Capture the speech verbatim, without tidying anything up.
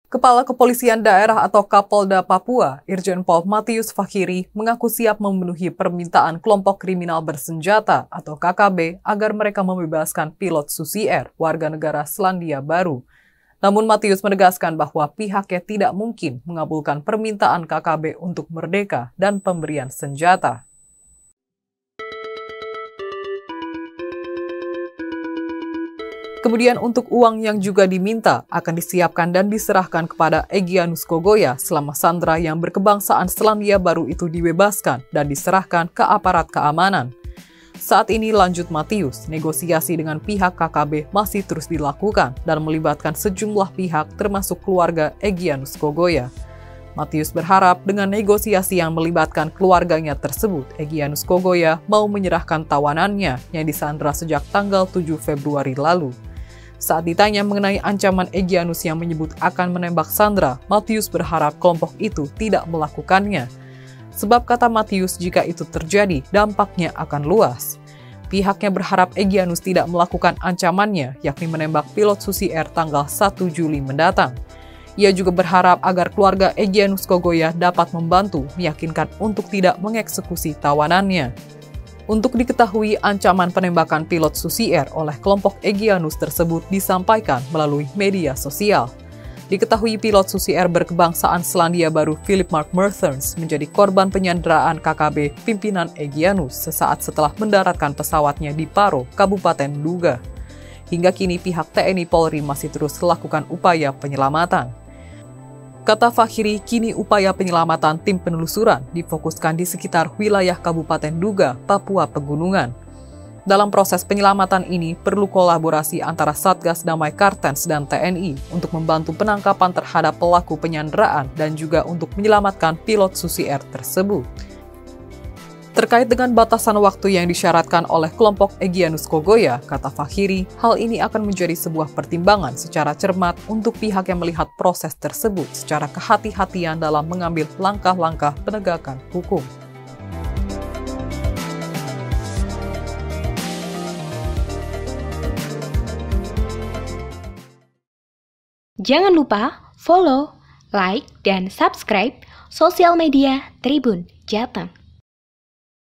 Kepala Kepolisian Daerah atau Kapolda Papua, Irjen Pol Matius Fakhiri, mengaku siap memenuhi permintaan kelompok kriminal bersenjata atau K K B agar mereka membebaskan pilot Susi Air, warga negara Selandia Baru. Namun Matius menegaskan bahwa pihaknya tidak mungkin mengabulkan permintaan K K B untuk merdeka dan pemberian senjata. Kemudian untuk uang yang juga diminta akan disiapkan dan diserahkan kepada Egyanus Kogoya selama sandera yang berkebangsaan Selandia Baru itu dibebaskan dan diserahkan ke aparat keamanan. Saat ini lanjut Matius, negosiasi dengan pihak K K B masih terus dilakukan dan melibatkan sejumlah pihak termasuk keluarga Egyanus Kogoya. Matius berharap dengan negosiasi yang melibatkan keluarganya tersebut, Egyanus Kogoya mau menyerahkan tawanannya yang disandera sejak tanggal tujuh Februari lalu. Saat ditanya mengenai ancaman Egyanus yang menyebut akan menembak Sandra, Matius berharap kelompok itu tidak melakukannya. Sebab kata Matius, jika itu terjadi, dampaknya akan luas. Pihaknya berharap Egyanus tidak melakukan ancamannya, yakni menembak pilot Susi Air tanggal satu Juli mendatang. Ia juga berharap agar keluarga Egyanus Kogoya dapat membantu meyakinkan untuk tidak mengeksekusi tawanannya. Untuk diketahui, ancaman penembakan pilot Susi Air oleh kelompok Egyanus tersebut disampaikan melalui media sosial. Diketahui pilot Susi Air berkebangsaan Selandia Baru Philip Mark Mertens menjadi korban penyanderaan K K B pimpinan Egyanus sesaat setelah mendaratkan pesawatnya di Paro, Kabupaten Duga. Hingga kini pihak T N I Polri masih terus melakukan upaya penyelamatan. Kata Fakhiri, kini upaya penyelamatan tim penelusuran difokuskan di sekitar wilayah Kabupaten Duga, Papua Pegunungan. Dalam proses penyelamatan ini, perlu kolaborasi antara Satgas Damai Kartens dan T N I untuk membantu penangkapan terhadap pelaku penyanderaan dan juga untuk menyelamatkan pilot Susi Air tersebut. Terkait dengan batasan waktu yang disyaratkan oleh kelompok Egyanus Kogoya, kata Fakhiri, hal ini akan menjadi sebuah pertimbangan secara cermat untuk pihak yang melihat proses tersebut secara kehati-hatian dalam mengambil langkah-langkah penegakan hukum. Jangan lupa follow, like, dan subscribe sosial media Tribun Jateng.